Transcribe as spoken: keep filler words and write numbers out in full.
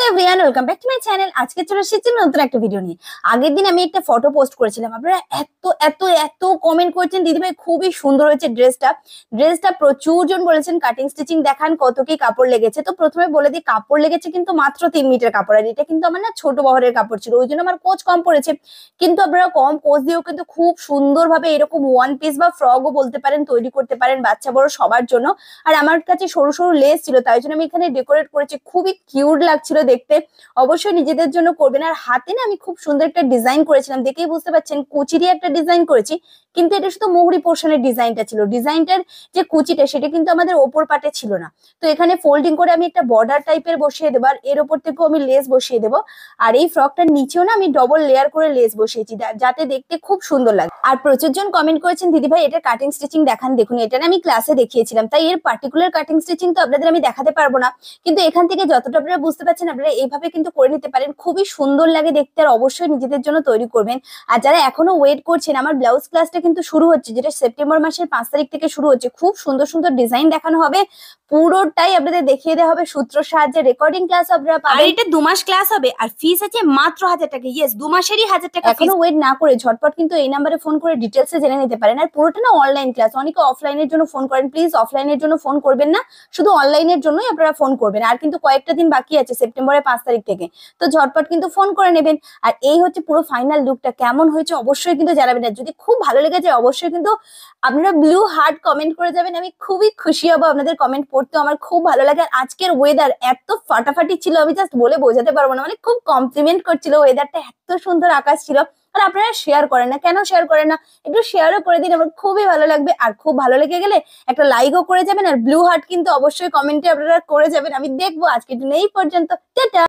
Everyone, welcome back to my channel. আজকে চলে এসেছি নতুন একটা ভিডিও নিয়ে। আগের দিন আমি একটা ফটো পোস্ট করেছিলাম, আপনারা এত এত এত কমেন্ট করেছেন দিদিভাই খুবই সুন্দর হয়েছে ড্রেসটা। ড্রেসটা প্রচুর জন বলেছেন কাটিং স্টিচিং দেখান, কত কি কাপড় লেগেছে। তো প্রথমে বলে দিই, কাপড় লেগেছে কিন্তু মাত্র তিন মিটার কাপড়, আর এটা কিন্তু আমার না ছোট বহরের কাপড় ছিল, ওই জন্য আমার কোচ কম পড়েছে। কিন্তু আপনারা কম কোচ দিয়েও কিন্তু খুব সুন্দরভাবে এরকম ওয়ান পিস বা ফ্রকও বলতে পারেন তৈরি করতে পারেন বাচ্চা বড় সবার জন্য। আর আমার কাছে সরু সরু লেস ছিল, তাই জন্য আমি এখানে ডেকোরেট করেছি, খুবই কিউট লাগছিল দেখতে। অবশ্যই নিজেদের জন্য করবেন। আর হাতে না আমি খুব সুন্দর একটা ডিজাইন করেছিলাম, দেখেই বুঝতে পারছেন কুচিরই একটা ডিজাইন করেছি, কিন্তু এটা শুধু মোহরি পোর্শনের ডিজাইনটা ছিল। ডিজাইনটার যে কুচিটা সেটা কিন্তু আমাদের ওপর পাটে ছিল না। তো এখানে ফোল্ডিং করে আমি একটা বর্ডার টাইপের বসিয়ে দেবো, আর এর ওপর থেকেও আমি লেস বসিয়ে দেবো। আর এই ফ্রকটার নিচেও না আমি ডবল লেয়ার করে লেস বসিয়েছি, যাতে দেখতে খুব সুন্দর লাগে। আর প্রচুর জন কমেন্ট করেছেন দিদি ভাই এটা কাটিং স্টিচিং দেখান, দেখুন এটা না আমি ক্লাসে দেখিয়েছিলাম, তাই এর পার্টিকুলার কাটিং স্টিচিং তো আপনাদের আমি দেখাতে পারবো না। কিন্তু এখান থেকে যতটা আপনারা বুঝতে পারছেন আপনারা এইভাবে কিন্তু করে নিতে পারেন, খুবই সুন্দর লাগে দেখতে। আর অবশ্যই নিজেদের জন্য তৈরি করবেন। আর যারা এখনো ওয়েট করছেন, আমার ব্লাউজ ক্লাসটা কিন্তু শুরু হচ্ছে, যেটা সেপ্টেম্বর মাসের পাঁচ তারিখ থেকে শুরু হচ্ছে। খুব সুন্দর সুন্দর ডিজাইন দেখানো হবে, পুরোটাই আপনাদের দেখিয়ে দেওয়া হবে সূত্র সাহায্যে। রেকর্ডিং ক্লাস আপনারা পাবেন, এটা দু মাস ক্লাস হবে, আর ফিস আছে মাত্র হাজার টাকা। ইয়েস, দু মাসেরই হাজার টাকা। এখনো ওয়েট না করে ঝটপট কিন্তু এই নাম্বারে ফোন করে ডিটেলসে জেনে নিতে পারেন। আর পুরোটা না অনলাইন ক্লাস, অনেকে অফলাইনের জন্য ফোন করেন, প্লিজ অফলাইনের জন্য ফোন করবেন না, শুধু অনলাইনের জন্যই আপনারা ফোন করবেন। আর কিন্তু কয়েকটা দিন বাকি আছে সেপ্টেম্বরের পাঁচ তারিখ থেকে, তো ঝটপট কিন্তু ফোন করে নেবেন। আর এই হচ্ছে পুরো ফাইনাল লুকটা, কেমন হয়েছে অবশ্যই কিন্তু জানাবেন। আর যদি খুব ভালো লেগে যায় অবশ্যই কিন্তু আপনারা ব্লু হার্ট কমেন্ট করে যাবেন, আমি খুবই খুশি হব। আপনাদের কমেন্ট পড়তে আমার খুব ভালো লাগে। আর আজকের ওয়েদার এত ফাটাফাটি ছিল, আমি জাস্ট বলে বোঝাতে পারবো না, মানে খুব কমপ্লিমেন্ট করছিল ওয়েদারটা, এত সুন্দর আকাশ ছিল। আর আপনারা শেয়ার করেন না, কেন শেয়ার করেন না? একটু শেয়ারও করে দিন, আমার খুবই ভালো লাগবে। আর খুব ভালো লেগে গেলে একটা লাইকও করে যাবেন, আর ব্লু হার্ট কিন্তু অবশ্যই কমেন্টে আপনারা করে যাবেন, আমি দেখবো। আজকের জন্য এই পর্যন্ত, টাটা।